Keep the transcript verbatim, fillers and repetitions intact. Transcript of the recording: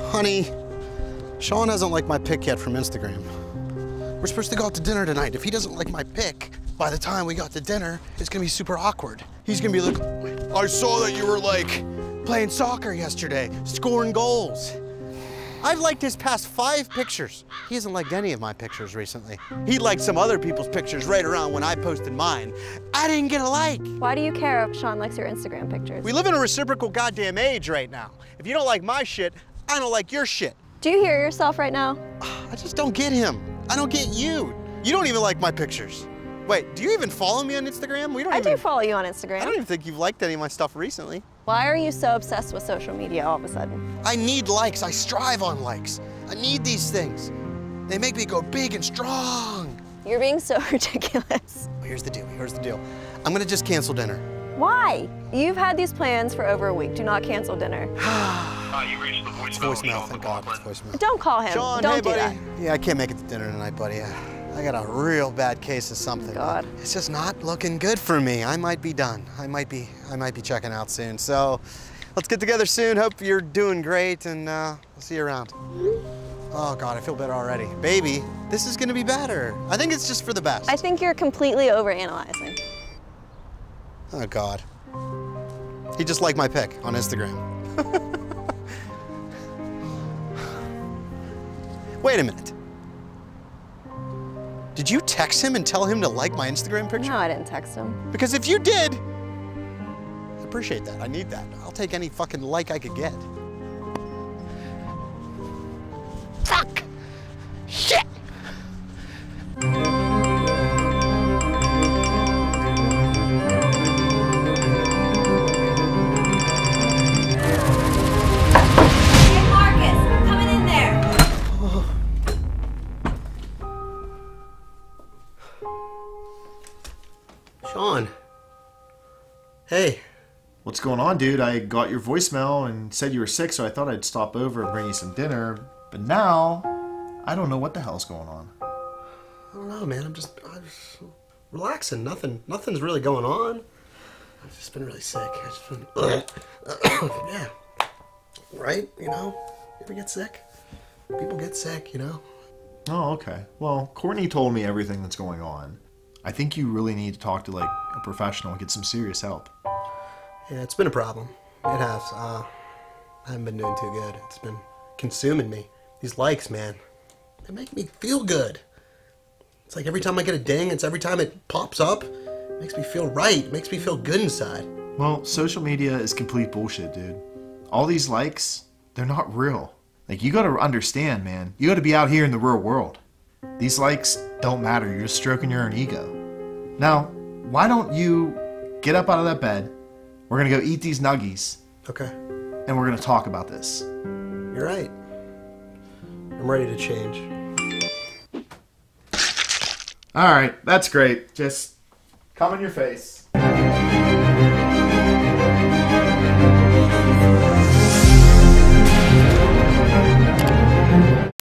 Honey, Sean hasn't liked my pic yet from Instagram. We're supposed to go out to dinner tonight. If he doesn't like my pic, by the time we got to dinner, it's gonna be super awkward. He's gonna be like, I saw that you were like playing soccer yesterday, scoring goals. I've liked his past five pictures. He hasn't liked any of my pictures recently. He liked some other people's pictures right around when I posted mine. I didn't get a like. Why do you care if Sean likes your Instagram pictures? We live in a reciprocal goddamn age right now. If you don't like my shit, I don't like your shit. Do you hear yourself right now? I just don't get him. I don't get you. You don't even like my pictures. Wait, do you even follow me on Instagram? We don't I even, do follow you on Instagram. I don't even think you've liked any of my stuff recently. Why are you so obsessed with social media all of a sudden? I need likes. I strive on likes. I need these things. They make me go big and strong. You're being so ridiculous. Here's the deal. Here's the deal. I'm gonna just cancel dinner. Why? You've had these plans for over a week. Do not cancel dinner. Uh, you reached the It's voicemail. voicemail, thank God. It's voicemail. Don't call him. Sean, Don't hey, do buddy. that. Yeah, I can't make it to dinner tonight, buddy. I got a real bad case of something. God. It's just not looking good for me. I might be done. I might be. I might be checking out soon. So, let's get together soon. Hope you're doing great, and uh, I'll see you around. Oh God, I feel better already. Baby, this is gonna be better. I think it's just for the best. I think you're completely overanalyzing. Oh God. He just liked my pic on Instagram. Wait a minute. Did you text him and tell him to like my Instagram picture? No, I didn't text him. Because if you did, I appreciate that. I need that. I'll take any fucking like I could get. Fuck! Shit! Sean. Hey. What's going on, dude? I got your voicemail and said you were sick, so I thought I'd stop over and bring you some dinner. But now, I don't know what the hell's going on. I don't know, man. I'm just, I'm just relaxing. Nothing, nothing's really going on. I've just been really sick. I've just been, yeah. Right? You know? You ever get sick? People get sick, you know? Oh, okay. Well, Courtney told me everything that's going on. I think you really need to talk to, like, a professional and get some serious help. Yeah, it's been a problem. It has. Uh, I haven't been doing too good. It's been consuming me. These likes, man, they make me feel good. It's like every time I get a ding, it's every time it pops up, it makes me feel right. It makes me feel good inside. Well, social media is complete bullshit, dude. All these likes, they're not real. Like, you gotta understand, man. You gotta be out here in the real world. These likes don't matter. You're just stroking your own ego. Now, why don't you get up out of that bed? We're gonna go eat these nuggies. Okay. And we're gonna talk about this. You're right. I'm ready to change. All right, that's great. Just come in your face.